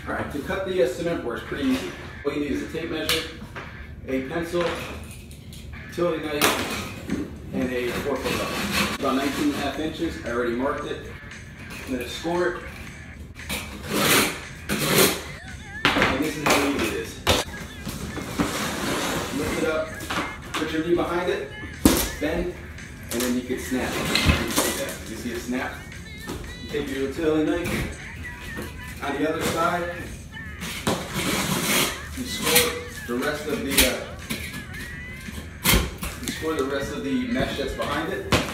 All right, to cut the cement board is pretty easy. All you need is a tape measure, a pencil, utility knife, and a 4-foot level. About 19.5 inches. I already marked it. I'm going to score it. And this is how easy it is. Lift it up, put your knee behind it, bend, and then you can snap. You can see that. You see it snap? You take your utility knife on the other side. You score the rest of the mesh that's behind it.